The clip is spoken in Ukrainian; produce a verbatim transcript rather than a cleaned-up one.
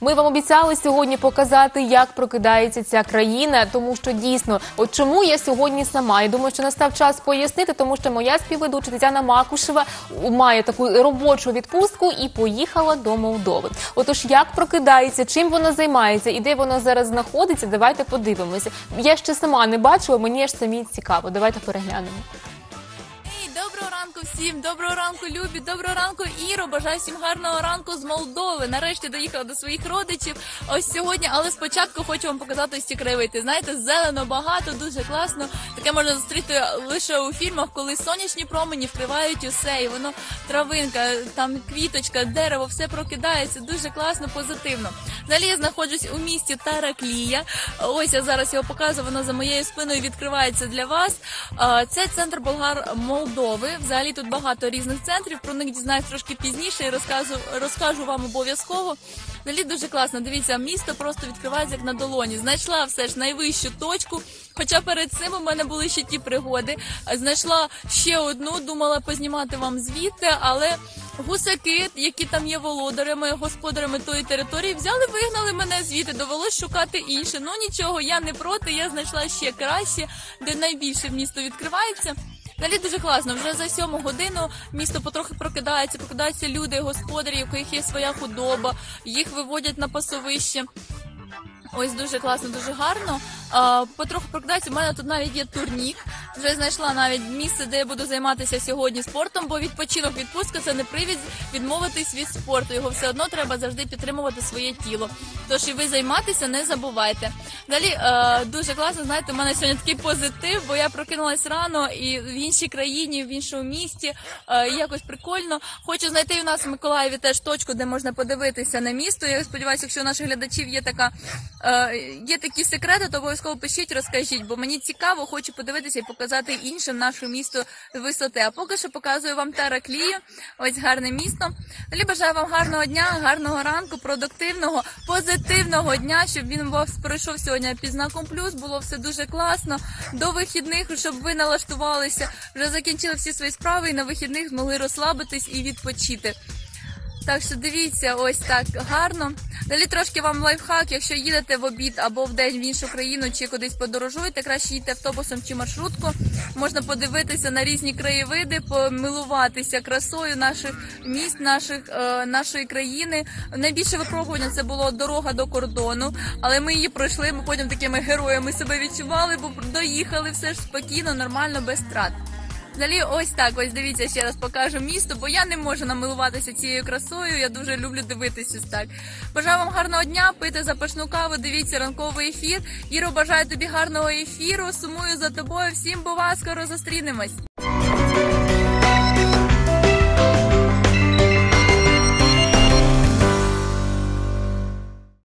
Ми вам обіцяли сьогодні показати, як прокидається ця країна, тому що дійсно, от чому я сьогодні сама. Я думаю, що настав час пояснити, тому що моя співведуча Тетяна Макушева має таку робочу відпустку і поїхала до Молдови. Отож, як прокидається, чим вона займається і де вона зараз знаходиться, давайте подивимося. Я ще сама не бачила, мені ж самі цікаво. Давайте переглянемо. Доброго ранку всім, доброго ранку, Любі, доброго ранку, Іро, бажаю всім гарного ранку з Молдови. Нарешті доїхала до своїх родичів ось сьогодні, але спочатку хочу вам показати ось ці краєвиди. Знаєте, зелено багато, дуже класно. Таке можна зустріти лише у фільмах, коли сонячні промені вкривають усе, і воно травинка, там квіточка, дерево, все прокидається, дуже класно, позитивно. Взагалі я знаходжусь у місті Тараклія. Ось я зараз його показую, воно за моєю спиною відкривається для вас. Це центр Болгар Молдови. Взагалі тут багато різних центрів, про них дізнаюсь трошки пізніше і розкажу, розкажу вам обов'язково. Взагалі дуже класно, дивіться, місто просто відкривається як на долоні. Знайшла все ж найвищу точку, хоча перед цим у мене були ще ті пригоди. Знайшла ще одну, думала познімати вам звідти, але гусаки, які там є володарями, господарями тої території, взяли, вигнали мене звідти, довелось шукати інше. Ну нічого, я не проти, я знайшла ще краще, де найбільше місто відкривається. Далі дуже класно, вже за сьому годину місто потрохи прокидається, прокидаються люди, господарі, у яких є своя худоба, їх виводять на пасовище. Ось дуже класно, дуже гарно. А, потроху прокидається, у мене тут навіть є турнік. Вже знайшла навіть місце, де я буду займатися сьогодні спортом, бо відпочинок, відпустка – це не привід відмовитись від спорту. Його все одно треба завжди підтримувати своє тіло. Тож і ви займатися не забувайте. Далі а, дуже класно, знаєте, у мене сьогодні такий позитив, бо я прокинулась рано і в іншій країні, в іншому місті. А, якось прикольно. Хочу знайти у нас в Миколаєві теж точку, де можна подивитися на місто. Я сподіваюся, якщо у наших глядачів є така є такі секрети, то обов'язково пишіть, розкажіть, бо мені цікаво, хочу подивитися і показати іншим наше місто з висоти. А поки що показую вам Тараклію, ось гарне місто. Далі бажаю вам гарного дня, гарного ранку, продуктивного, позитивного дня, щоб він у вас пройшов сьогодні під знаком плюс, було все дуже класно. До вихідних, щоб ви налаштувалися, вже закінчили всі свої справи і на вихідних змогли розслабитись і відпочити. Так що дивіться, ось так гарно. Далі трошки вам лайфхак, якщо їдете в обід або в день в іншу країну чи кудись подорожуєте, краще їдьте автобусом чи маршрутку. Можна подивитися на різні краєвиди, помилуватися красою наших міст, наших, е, нашої країни. Найбільше випробування це було дорога до кордону, але ми її пройшли, ми потім такими героями себе відчували, бо доїхали все ж спокійно, нормально, без втрат. Взагалі ось так, ось дивіться, ще раз покажу місто, бо я не можу намилуватися цією красою, я дуже люблю дивитися ось так. Бажаю вам гарного дня, пийте запашну каву, дивіться ранковий ефір. Іро, бажаю тобі гарного ефіру, сумую за тобою, всім бува, скоро зустрінемось.